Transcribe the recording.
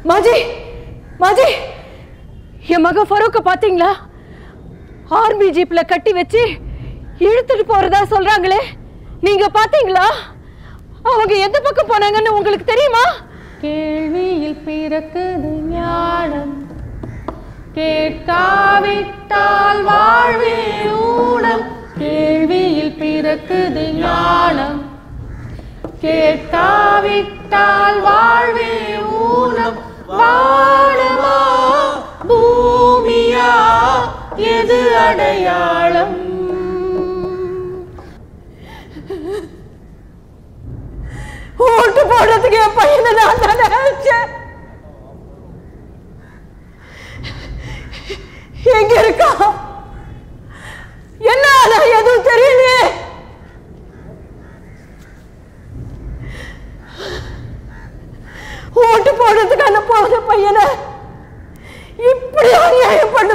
மாஜி மாஜி என் மக ஃபரூக்க பாத்தீங்களா? ஆர்மி ஜீப்ல கட்டி வச்சு இழுத்துட்டு போறதா சொல்றாங்களே, நீங்க பாத்தீங்களா? அவங்க எந்த பக்கம் போனாங்கன்னு உங்களுக்கு தெரியுமா? கேள்வியில் பிறக்குது ஞானம், கேட்காவிட்டால் வாழ்வே ஊனம். கேள்வியில் பிறக்குது ஞானம், கேட்காவிட்டால் வாழ்வே ஊனம். வானமா பூமியா எது அடையாளம்? ஓட்டு போடுறதுக்கு என் பையனை நான் தானே அழைச்சேன். எங்க இருக்கா? என்ன எதுவும் தெரியலையே. ஓட்டு போடுறதுக்கான போத பையனை இப்படி அநியாயப்படுத்த